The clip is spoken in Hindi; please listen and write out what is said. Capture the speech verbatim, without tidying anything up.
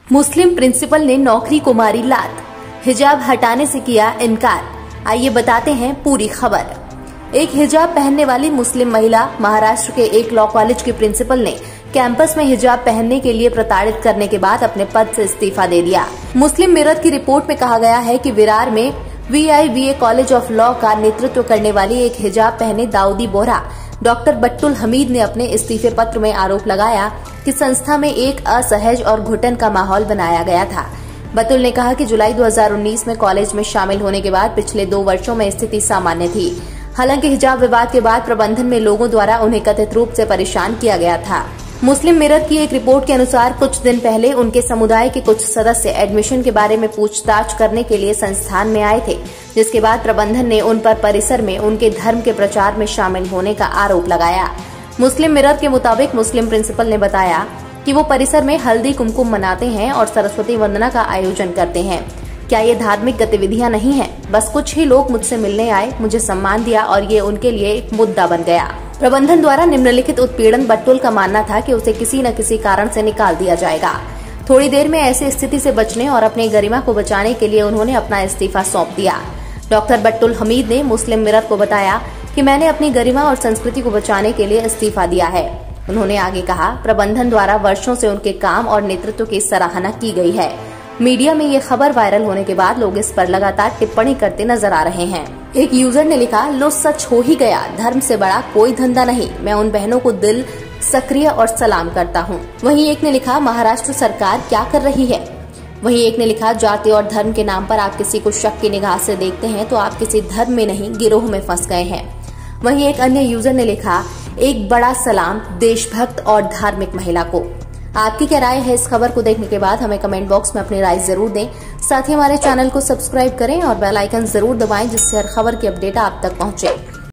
मुस्लिम प्रिंसिपल ने नौकरी को मारी लात, हिजाब हटाने से किया इनकार। आइए बताते हैं पूरी खबर। एक हिजाब पहनने वाली मुस्लिम महिला महाराष्ट्र के एक लॉ कॉलेज के प्रिंसिपल ने कैंपस में हिजाब पहनने के लिए प्रताड़ित करने के बाद अपने पद से इस्तीफा दे दिया। मुस्लिम मिरर की रिपोर्ट में कहा गया है कि विरार में V I V A college of law का नेतृत्व करने वाली एक हिजाब पहने दाऊदी बोहरा डॉक्टर बट्टुल हमीद ने अपने इस्तीफे पत्र में आरोप लगाया कि संस्था में एक असहज और घुटन का माहौल बनाया गया था। बट्टुल ने कहा कि जुलाई दो हज़ार उन्नीस में कॉलेज में शामिल होने के बाद पिछले दो वर्षों में स्थिति सामान्य थी। हालांकि हिजाब विवाद के बाद प्रबंधन में लोगों द्वारा उन्हें कथित रूप से परेशान किया गया था। मुस्लिम मिरर की एक रिपोर्ट के अनुसार कुछ दिन पहले उनके समुदाय के कुछ सदस्य एडमिशन के बारे में पूछताछ करने के लिए संस्थान में आए थे, जिसके बाद प्रबंधन ने उन पर परिसर में उनके धर्म के प्रचार में शामिल होने का आरोप लगाया। मुस्लिम मिरर के मुताबिक मुस्लिम प्रिंसिपल ने बताया कि वो परिसर में हल्दी कुमकुम मनाते हैं और सरस्वती वंदना का आयोजन करते हैं। क्या ये धार्मिक गतिविधियां नहीं हैं? बस कुछ ही लोग मुझसे मिलने आए, मुझे सम्मान दिया और ये उनके लिए एक मुद्दा बन गया। प्रबंधन द्वारा निम्नलिखित उत्पीड़न बट्टुल का मानना था कि उसे किसी न किसी कारण से निकाल दिया जाएगा। थोड़ी देर में ऐसी स्थिति से बचने और अपनी गरिमा को बचाने के लिए उन्होंने अपना इस्तीफा सौंप दिया। डॉक्टर बट्टुल हमीद ने मुस्लिम मिरर को बताया कि मैंने अपनी गरिमा और संस्कृति को बचाने के लिए इस्तीफा दिया है। उन्होंने आगे कहा, प्रबंधन द्वारा वर्षों से उनके काम और नेतृत्व की सराहना की गई है। मीडिया में ये खबर वायरल होने के बाद लोग इस पर लगातार टिप्पणी करते नजर आ रहे हैं। एक यूजर ने लिखा, लो सच हो ही गया, धर्म से बड़ा कोई धंधा नहीं। मैं उन बहनों को दिल सक्रिय और सलाम करता हूँ। वहीं एक ने लिखा, महाराष्ट्र सरकार क्या कर रही है। वहीं एक ने लिखा, जाति और धर्म के नाम पर आप किसी को शक की निगाह से देखते हैं तो आप किसी धर्म में नहीं गिरोह में फंस गए हैं। वहीं एक अन्य यूजर ने लिखा, एक बड़ा सलाम देशभक्त और धार्मिक महिला को। आपकी क्या राय है इस खबर को देखने के बाद? हमें कमेंट बॉक्स में अपनी राय जरूर दें। साथ ही हमारे चैनल को सब्सक्राइब करें और बेल आइकन जरूर दबाएं, जिससे हर खबर की अपडेट आप तक पहुंचे।